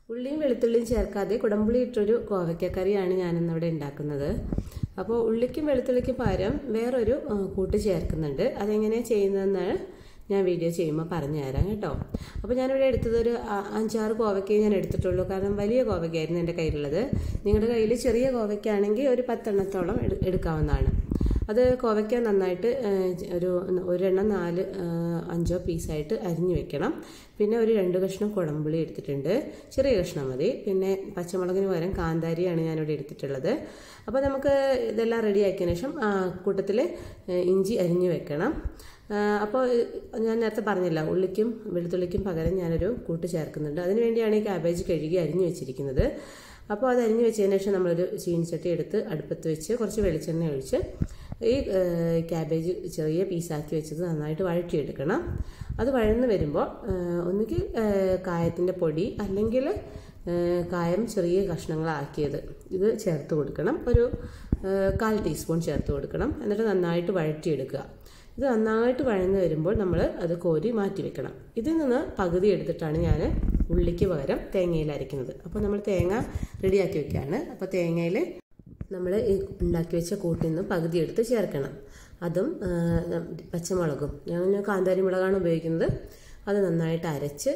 ഉള്ളിയും വെളുത്തുള്ളിയും ചേർക്കാതെ കുടംപുളി ഇട്ടൊരു കോവയ്ക്കക്കറിയാണ് ഞാനിന്നിവിടെ ഉണ്ടാക്കുന്നത്. അപ്പോൾ ഉള്ളിക്കും വെളുത്തുള്ളിക്കും പകരം വേറൊരു കൂട്ട് ചേർക്കുന്നുണ്ട്. അതെങ്ങനെയാണ് ചെയ്യുന്നതെന്ന് ഞാൻ വീഡിയോ ചെയ്യുമ്പോൾ പറഞ്ഞു തരാം കേട്ടോ. അപ്പോൾ ഞാനിവിടെ എടുത്തത് ഒരു 5-6 കോവയ്ക്കേ ഞാൻ എടുത്തിട്ടുള്ളൂ. കാരണം വലിയ കോവയ്ക്കായിരുന്നു എൻ്റെ കയ്യിലുള്ളത്. നിങ്ങളുടെ കയ്യിൽ ചെറിയ കോവയ്ക്കാണെങ്കിൽ ഒരു 10 എണ്ണത്തോളം എടുക്കാവുന്നതാണ്. അത് കോവയ്ക്ക നന്നായിട്ട് ഒരെണ്ണം 4-5 പീസായിട്ട് അരിഞ്ഞു വെക്കണം. പിന്നെ ഒരു 2 കഷ്ണം കുടംപുളി എടുത്തിട്ടുണ്ട്, ചെറിയ കഷ്ണം മതി. പിന്നെ പച്ചമുളകിന് പകരം കാന്താരിയാണ് ഞാനിവിടെ എടുത്തിട്ടുള്ളത്. അപ്പോൾ നമുക്ക് ഇതെല്ലാം റെഡിയാക്കിയതിന് ശേഷം കൂട്ടത്തിൽ ഇഞ്ചി അരിഞ്ഞു വെക്കണം. അപ്പോൾ ഞാൻ നേരത്തെ പറഞ്ഞില്ല, ഉള്ളിക്കും വെളുത്തുള്ളിക്കും പകരം ഞാനൊരു കൂട്ട് ചേർക്കുന്നുണ്ട്. അതിനുവേണ്ടിയാണ് ഈ ക്യാബേജ് കഴുകി അരിഞ്ഞു വെച്ചിരിക്കുന്നത്. അപ്പോൾ അത് അരിഞ്ഞു വെച്ചതിന് ശേഷം നമ്മളൊരു ചീനിച്ചട്ടി എടുത്ത് അടുപ്പത്ത് വെച്ച് കുറച്ച് വെളിച്ചെണ്ണ ഒഴിച്ച് ഈ ക്യാബേജ് ചെറിയ പീസാക്കി വെച്ചത് നന്നായിട്ട് വഴറ്റിയെടുക്കണം. അത് വഴന്ന് വരുമ്പോൾ ഒന്നുകിൽ കായത്തിൻ്റെ പൊടി അല്ലെങ്കിൽ കായം ചെറിയ കഷ്ണങ്ങളാക്കിയത് ഇത് ചേർത്ത് കൊടുക്കണം. ഒരു 1/4 ടീസ്പൂൺ ചേർത്ത് കൊടുക്കണം. എന്നിട്ട് നന്നായിട്ട് വഴറ്റിയെടുക്കുക. ഇത് നന്നായിട്ട് വഴന്ന് വരുമ്പോൾ നമ്മൾ അത് കോരി മാറ്റി വെക്കണം. ഇതിൽ നിന്ന് പകുതി എടുത്തിട്ടാണ് ഞാൻ ഉള്ളിക്ക് പകരം തേങ്ങയിൽ അരയ്ക്കുന്നത്. അപ്പോൾ നമ്മൾ തേങ്ങ റെഡിയാക്കി വെക്കുകയാണ്. അപ്പോൾ തേങ്ങയിൽ നമ്മൾ ഈ ഉണ്ടാക്കി വെച്ച കൂട്ടിൽ നിന്ന് പകുതി എടുത്ത് ചേർക്കണം. അതും പച്ചമുളകും, ഞാൻ കാന്താരി മുളകാണ് ഉപയോഗിക്കുന്നത്. അത് നന്നായിട്ട്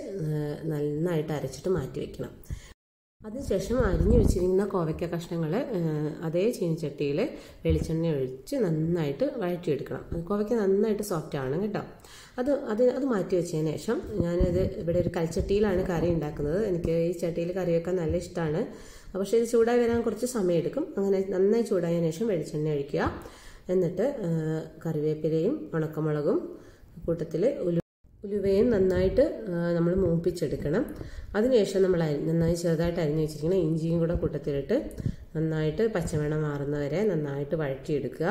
അരച്ചിട്ട് മാറ്റി വെക്കണം. അതിനുശേഷം അരിഞ്ഞു വെച്ചിരിക്കുന്ന കോവയ്ക്ക കഷ്ണങ്ങൾ അതേ ചീനിച്ചട്ടിയിൽ വെളിച്ചെണ്ണ ഒഴിച്ച് നന്നായിട്ട് വഴറ്റിയെടുക്കണം. കോവയ്ക്ക നന്നായിട്ട് സോഫ്റ്റ് ആണ് കേട്ടോ. അത് മാറ്റി വെച്ചതിന് ശേഷം ഞാനത് ഇവിടെ ഒരു കൽച്ചട്ടിയിലാണ് കറി ഉണ്ടാക്കുന്നത്. എനിക്ക് ഈ ചട്ടിയിൽ കറി വെക്കാൻ നല്ല ഇഷ്ടമാണ്. പക്ഷേ ഇത് ചൂടായി വരാൻ കുറച്ച് സമയമെടുക്കും. അങ്ങനെ നന്നായി ചൂടായതിനു ശേഷം വെളിച്ചെണ്ണ ഒഴിക്കുക. എന്നിട്ട് കറിവേപ്പിലയും ഉണക്കമുളകും കൂട്ടത്തിൽ ഉലുവയും നന്നായിട്ട് നമ്മൾ മൂപ്പിച്ചെടുക്കണം. അതിനുശേഷം നമ്മൾ നന്നായി ചെറുതായിട്ട് അരിഞ്ഞു വെച്ചിരിക്കുന്ന ഇഞ്ചിയും കൂടെ കൂട്ടത്തിലിട്ട് നന്നായിട്ട് പച്ചമണം മാറുന്നവരെ നന്നായിട്ട് വഴറ്റിയെടുക്കുക.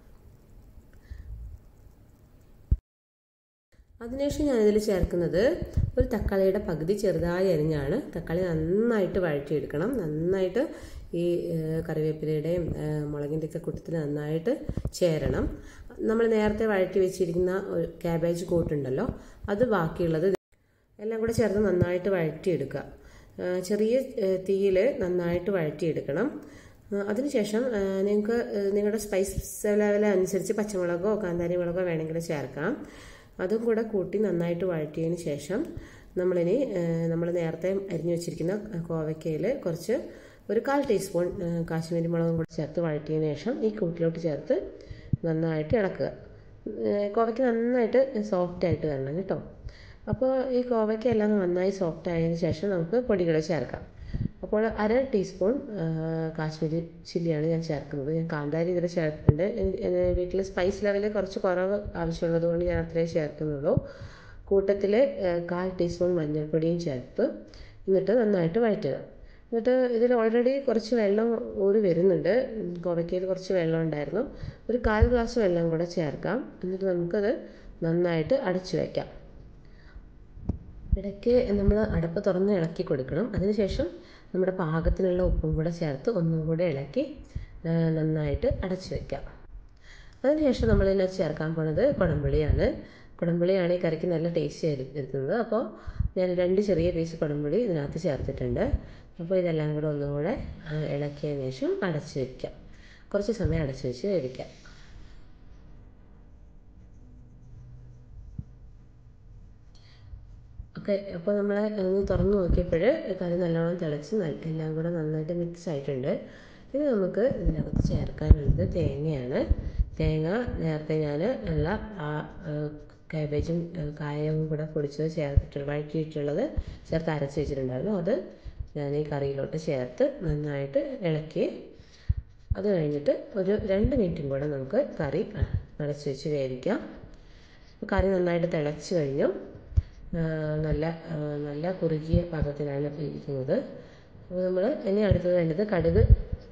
അതിനുശേഷം ഞാനിതിൽ ചേർക്കുന്നത് ഒരു തക്കാളിയുടെ പകുതി ചെറുതായി അരിഞ്ഞാണ്. തക്കാളി നന്നായിട്ട് വഴറ്റിയെടുക്കണം. നന്നായിട്ട് ഈ കറിവേപ്പിലയുടെയും മുളകിൻ്റെയൊക്കെ കൂട്ടത്തിൽ നന്നായിട്ട് ചേരണം. നമ്മൾ നേരത്തെ വഴറ്റി വെച്ചിരിക്കുന്ന ഒരു ക്യാബേജ് കൂട്ടുണ്ടല്ലോ, അത് ബാക്കിയുള്ളത് എല്ലാം കൂടെ ചേർത്ത് നന്നായിട്ട് വഴറ്റിയെടുക്കുക. ചെറിയ തീയിൽ നന്നായിട്ട് വഴറ്റിയെടുക്കണം. അതിനുശേഷം നിങ്ങൾക്ക് നിങ്ങളുടെ സ്പൈസ് ലെവൽ അനുസരിച്ച് പച്ചമുളകോ കാന്താരി മുളകോ വേണമെങ്കിൽ ചേർക്കാം. അതും കൂടെ കൂട്ടി നന്നായിട്ട് വഴറ്റിയതിന് ശേഷം നമ്മൾ നേരത്തെ അരിഞ്ഞു വെച്ചിരിക്കുന്ന കോവയ്ക്കയിൽ ഒരു 1/4 ടീസ്പൂൺ കാശ്മീരി മുളകും കൂടെ ചേർത്ത് വഴറ്റിയതിന് ശേഷം ഈ കൂട്ടിലോട്ട് ചേർത്ത് നന്നായിട്ട് ഇളക്കുക. കോവയ്ക്ക് നന്നായിട്ട് സോഫ്റ്റായിട്ട് വരണം കേട്ടോ. അപ്പോൾ ഈ കോവയ്ക്ക എല്ലാം നന്നായി സോഫ്റ്റ് ആയതിനു ശേഷം നമുക്ക് പൊടികൾ ചേർക്കാം. അപ്പോൾ 1/2 ടീസ്പൂൺ കാശ്മീരി ചില്ലിയാണ് ഞാൻ ചേർക്കുന്നത്. ഞാൻ കാന്താരി ഇതിൽ ചേർത്തിട്ടുണ്ട്. വീട്ടിൽ സ്പൈസ് ലെവൽ കുറച്ച് കുറവ് ആവശ്യമുള്ളത് കൊണ്ട് ഞാൻ അത്രയും ചേർക്കുന്നുള്ളൂ. കൂട്ടത്തിൽ 1/4 ടീസ്പൂൺ മഞ്ഞൾപ്പൊടിയും ചേർത്ത് എന്നിട്ട് നന്നായിട്ട് വഴറ്റുക. എന്നിട്ട് ഇതിൽ ഓൾറെഡി കുറച്ച് വെള്ളം ഊറി വരുന്നുണ്ട്. കോവയ്ക്കയിൽ കുറച്ച് വെള്ളം ഉണ്ടായിരുന്നു. ഒരു 1/4 ഗ്ലാസ് വെള്ളം കൂടെ ചേർക്കാം. എന്നിട്ട് നമുക്കത് നന്നായിട്ട് അടച്ചു വയ്ക്കാം. ഇടയ്ക്ക് നമ്മൾ അടപ്പ് തുറന്ന് ഇളക്കി കൊടുക്കണം. അതിനുശേഷം നമ്മുടെ പാകത്തിനുള്ള ഉപ്പും കൂടെ ചേർത്ത് ഒന്നും കൂടെ ഇളക്കി നന്നായിട്ട് അടച്ചു വയ്ക്കാം. അതിനുശേഷം നമ്മളിതിൽ ചേർക്കാൻ പോണത് കുടംപുളിയാണ്. കുടംപുളിയാണ് ഈ കറിക്ക് നല്ല ടേസ്റ്റ് വരുത്തുന്നത്. അപ്പോൾ ഞാൻ 2 ചെറിയ പീസ് കുടംപുളി ഇതിനകത്ത് ചേർത്തിട്ടുണ്ട്. അപ്പോൾ ഇതെല്ലാം കൂടെ ഒന്നും കൂടെ ഇളക്കിയതിന് ശേഷം അടച്ചു വയ്ക്കാം. കുറച്ച് സമയം അടച്ചു വെച്ച് വേവിക്കാം. ഓക്കെ, അപ്പോൾ നമ്മൾ ഒന്ന് തുറന്ന് നോക്കിയപ്പോൾ കറി നല്ലോണം തിളച്ച് എല്ലാം കൂടെ നന്നായിട്ട് മിക്സ് ആയിട്ടുണ്ട്. ഇത് നമുക്ക് ഇതിനകത്ത് ചേർക്കാനുള്ളത് തേങ്ങയാണ്. തേങ്ങ നേരത്തെ ഞാൻ എല്ലാ കാബേജും കായവും കൂടെ പൊടിച്ചത് വഴറ്റിയിട്ടുള്ളത് ചേർത്ത് അരച്ച് വെച്ചിട്ടുണ്ടായിരുന്നു. അത് ഞാൻ ഈ കറിയിലോട്ട് ചേർത്ത് നന്നായിട്ട് ഇളക്കി അത് കഴിഞ്ഞിട്ട് ഒരു 2 മിനിറ്റും കൂടെ നമുക്ക് കറി അടച്ച് വെച്ച് വേവിക്കാം. കറി നന്നായിട്ട് തിളച്ച് കഴിഞ്ഞു. നല്ല കുറുകിയ പാകത്തിലാണ് ഇരിക്കുന്നത്. അപ്പോൾ നമ്മൾ ഇനി അടുത്തത് വേണ്ടത് കടുക്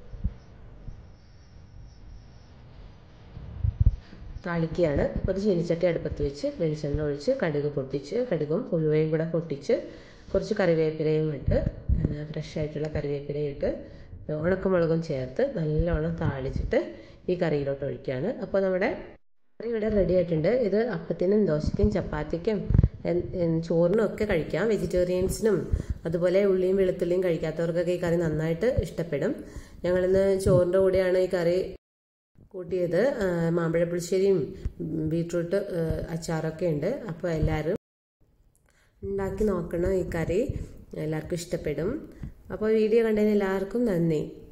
താളിക്കുകയാണ്. അപ്പോൾ ഒരു ചീനിച്ചട്ടി അടുപ്പത്ത് വെച്ച് വെളിച്ചെണ്ണ ഒഴിച്ച് കടുകും ഉലുവയും കൂടെ പൊട്ടിച്ച് കുറച്ച് കറിവേപ്പിലയും ഇട്ട് ഫ്രഷ് ആയിട്ടുള്ള കറിവേപ്പിലയും ഇട്ട് ഉണക്കമുളകും ചേർത്ത് നല്ലോണം താളിച്ചിട്ട് ഈ കറിയിലോട്ട് ഒഴിക്കുകയാണ്. അപ്പോൾ നമ്മുടെ കറി ഇവിടെ റെഡി ആയിട്ടുണ്ട്. ഇത് അപ്പത്തിനും ദോശയ്ക്കും ചപ്പാത്തിക്കും ചോറിനൊക്കെ കഴിക്കാം. വെജിറ്റേറിയൻസിനും അതുപോലെ ഉള്ളിയും വെളുത്തുള്ളിയും കഴിക്കാത്തവർക്കൊക്കെ ഈ കറി നന്നായിട്ട് ഇഷ്ടപ്പെടും. ഞങ്ങളിന്ന് ചോറിൻ്റെ കൂടെയാണ് ഈ കറി കൂട്ടിയത്. മാമ്പഴ പുളിശ്ശേരിയും ബീട്രൂട്ട് അച്ചാറൊക്കെ ഉണ്ട്. അപ്പോൾ എല്ലാവരും ഉണ്ടാക്കി നോക്കണം. ഈ കറി എല്ലാവർക്കും ഇഷ്ടപ്പെടും. അപ്പോൾ വീഡിയോ കണ്ടതിന് എല്ലാവർക്കും നന്ദി.